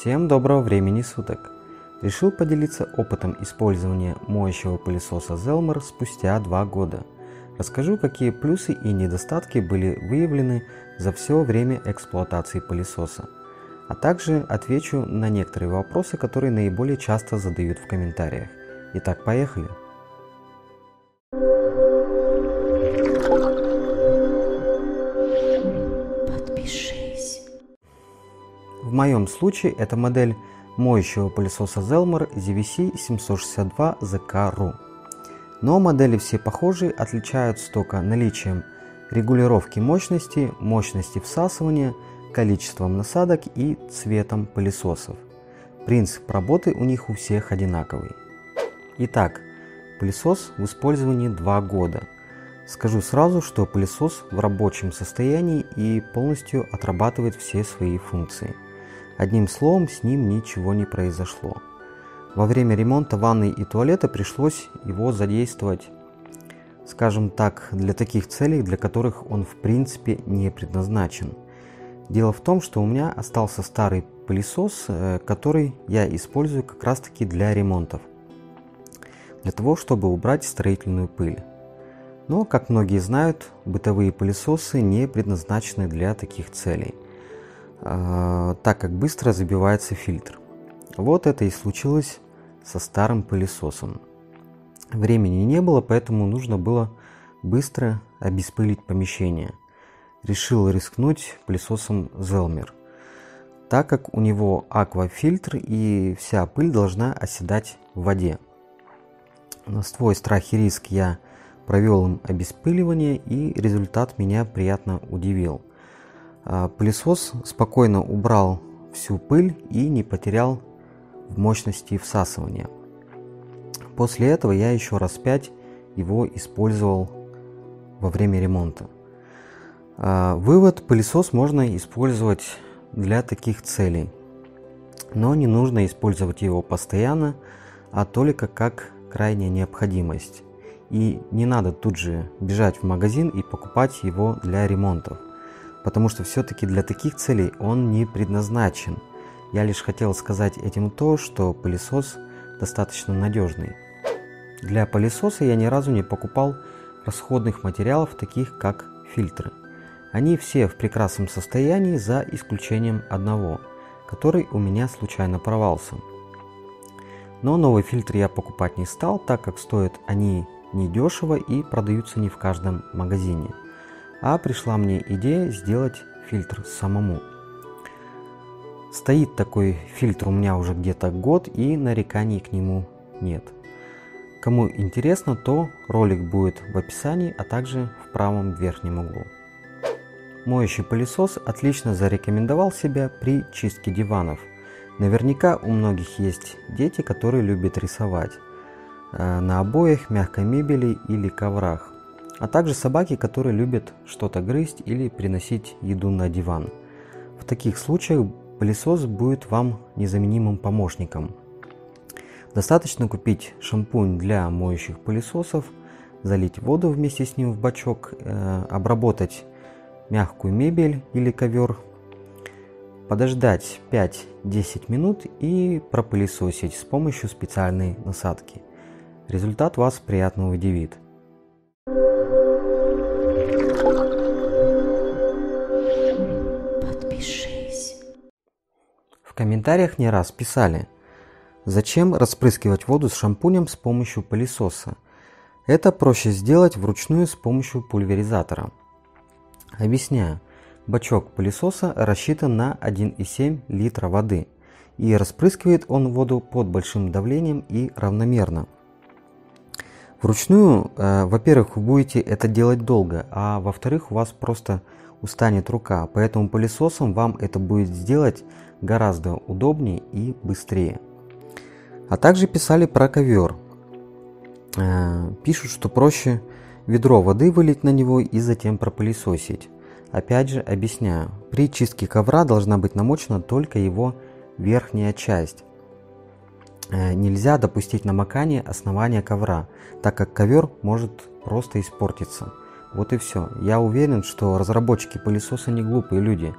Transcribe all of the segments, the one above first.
Всем доброго времени суток! Решил поделиться опытом использования моющего пылесоса Zelmer спустя 2 года. Расскажу, какие плюсы и недостатки были выявлены за все время эксплуатации пылесоса. А также отвечу на некоторые вопросы, которые наиболее часто задают в комментариях. Итак, поехали! Подпишись. В моем случае это модель моющего пылесоса Zelmer ZVC762ZK-RU. Но модели все похожи, отличаются только наличием регулировки мощности, мощности всасывания, количеством насадок и цветом пылесосов. Принцип работы у них у всех одинаковый. Итак, пылесос в использовании 2 года. Скажу сразу, что пылесос в рабочем состоянии и полностью отрабатывает все свои функции. Одним словом, с ним ничего не произошло. Во время ремонта ванной и туалета пришлось его задействовать, скажем так, для таких целей, для которых он в принципе не предназначен. Дело в том, что у меня остался старый пылесос, который я использую как раз таки для ремонтов. Для того, чтобы убрать строительную пыль. Но, как многие знают, бытовые пылесосы не предназначены для таких целей, так как быстро забивается фильтр. Вот это и случилось со старым пылесосом. Времени не было, поэтому нужно было быстро обеспылить помещение. Решил рискнуть пылесосом Zelmer, так как у него аквафильтр и вся пыль должна оседать в воде. На свой страх и риск я провел им обеспыливание, и результат меня приятно удивил. Пылесос спокойно убрал всю пыль и не потерял в мощности всасывания. После этого я еще раз 5 его использовал во время ремонта. Вывод: пылесос можно использовать для таких целей, но не нужно использовать его постоянно, а только как крайняя необходимость. И не надо тут же бежать в магазин и покупать его для ремонтов, потому что все-таки для таких целей он не предназначен. Я лишь хотел сказать этим то, что пылесос достаточно надежный. Для пылесоса я ни разу не покупал расходных материалов, таких как фильтры. Они все в прекрасном состоянии, за исключением одного, который у меня случайно порвался. Но новый фильтр я покупать не стал, так как стоят они недешево и продаются не в каждом магазине. А пришла мне идея сделать фильтр самому. Стоит такой фильтр у меня уже где-то год, и нареканий к нему нет. Кому интересно, то ролик будет в описании, а также в правом верхнем углу. Моющий пылесос отлично зарекомендовал себя при чистке диванов. Наверняка у многих есть дети, которые любят рисовать на обоях, мягкой мебели или коврах, а также собаки, которые любят что-то грызть или приносить еду на диван. В таких случаях пылесос будет вам незаменимым помощником. Достаточно купить шампунь для моющих пылесосов, залить воду вместе с ним в бачок, обработать мягкую мебель или ковер, подождать 5-10 минут и пропылесосить с помощью специальной насадки. Результат вас приятно удивит. Подпишись. В комментариях не раз писали: зачем распрыскивать воду с шампунем с помощью пылесоса? Это проще сделать вручную с помощью пульверизатора. Объясняю. Бачок пылесоса рассчитан на 1,7 литра воды, и распрыскивает он воду под большим давлением и равномерно. Вручную, во-первых, вы будете это делать долго, а во-вторых, у вас просто устанет рука, поэтому пылесосом вам это будет сделать гораздо удобнее и быстрее. А также писали про ковер. Пишут, что проще ведро воды вылить на него и затем пропылесосить. Опять же объясняю, при чистке ковра должна быть намочена только его верхняя часть. Нельзя допустить намокания основания ковра, так как ковер может просто испортиться. Вот и все. Я уверен, что разработчики пылесоса не глупые люди.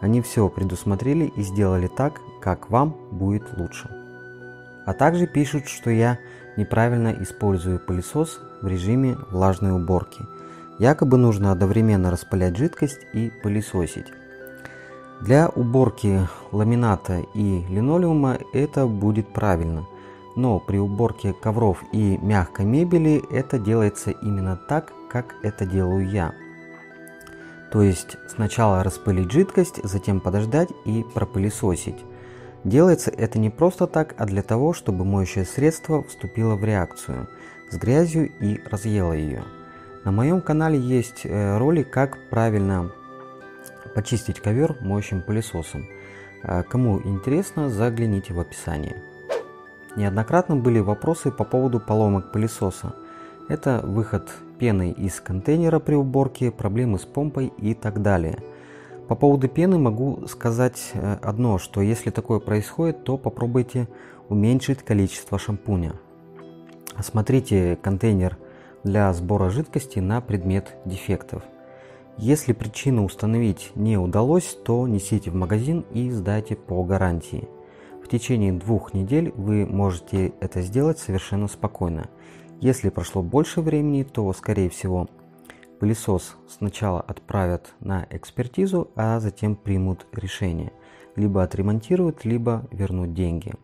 Они все предусмотрели и сделали так, как вам будет лучше. А также пишут, что я неправильно использую пылесос в режиме влажной уборки. Якобы нужно одновременно распылять жидкость и пылесосить. Для уборки ламината и линолеума это будет правильно, но при уборке ковров и мягкой мебели это делается именно так, как это делаю я. То есть сначала распылить жидкость, затем подождать и пропылесосить. Делается это не просто так, а для того, чтобы моющее средство вступило в реакцию с грязью и разъело ее. На моем канале есть ролик, как правильно почистить ковер моющим пылесосом. Кому интересно, загляните в описание. Неоднократно были вопросы по поводу поломок пылесоса. Это выход пены из контейнера при уборке, проблемы с помпой и так далее. По поводу пены могу сказать одно, что если такое происходит, то попробуйте уменьшить количество шампуня. Осмотрите контейнер для сбора жидкости на предмет дефектов. Если причину установить не удалось, то несите в магазин и сдайте по гарантии. В течение 2 недель вы можете это сделать совершенно спокойно. Если прошло больше времени, то, скорее всего, пылесос сначала отправят на экспертизу, а затем примут решение. Либо отремонтируют, либо вернут деньги.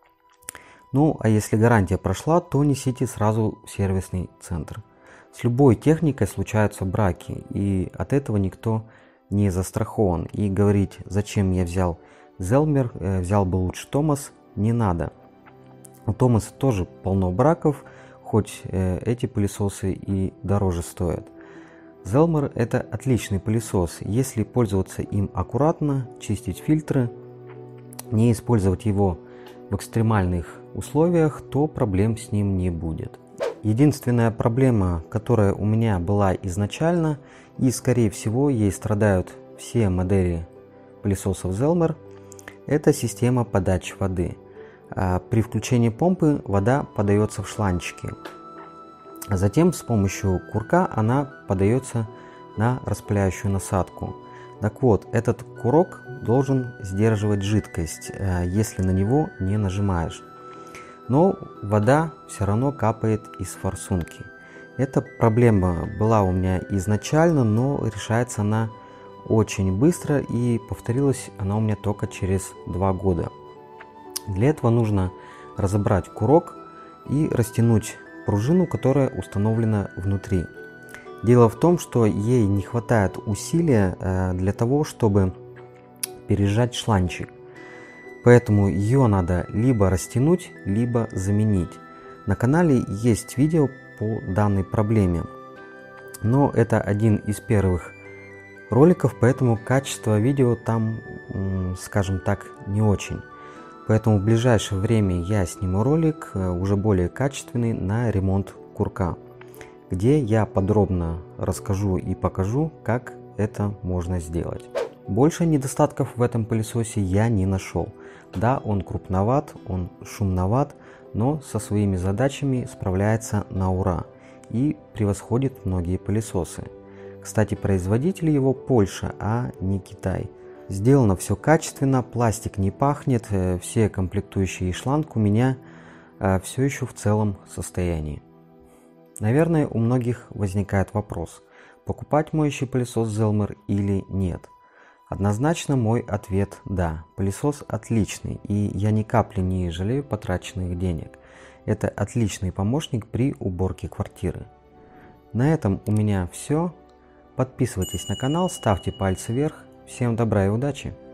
Ну, а если гарантия прошла, то несите сразу в сервисный центр. С любой техникой случаются браки, и от этого никто не застрахован. И говорить, зачем я взял Зелмер, взял бы лучше Томас, не надо. У Томаса тоже полно браков, хоть эти пылесосы и дороже стоят. Зелмер это отличный пылесос, если пользоваться им аккуратно, чистить фильтры, не использовать его в экстремальных условиях, то проблем с ним не будет. Единственная проблема, которая у меня была изначально, и скорее всего ей страдают все модели пылесосов Зелмер, это система подачи воды. При включении помпы вода подается в шланчики. Затем с помощью курка она подается на распыляющую насадку. Так вот, этот курок должен сдерживать жидкость, если на него не нажимаешь. Но вода все равно капает из форсунки. Эта проблема была у меня изначально, но решается она очень быстро, и повторилась она у меня только через 2 года. Для этого нужно разобрать курок и растянуть пружину, которая установлена внутри. Дело в том, что ей не хватает усилия для того, чтобы пережать шланчик. Поэтому ее надо либо растянуть, либо заменить. На канале есть видео по данной проблеме. Но это один из первых роликов, поэтому качество видео там, скажем так, не очень. Поэтому в ближайшее время я сниму ролик, уже более качественный, на ремонт курка, где я подробно расскажу и покажу, как это можно сделать. Больше недостатков в этом пылесосе я не нашел. Да, он крупноват, он шумноват, но со своими задачами справляется на ура и превосходит многие пылесосы. Кстати, производитель его Польша, а не Китай. Сделано все качественно, пластик не пахнет, все комплектующие и шланг у меня все еще в целом состоянии. Наверное, у многих возникает вопрос, покупать моющий пылесос Зелмер или нет. Однозначно мой ответ – да, пылесос отличный, и я ни капли не жалею потраченных денег. Это отличный помощник при уборке квартиры. На этом у меня все. Подписывайтесь на канал, ставьте пальцы вверх. Всем добра и удачи!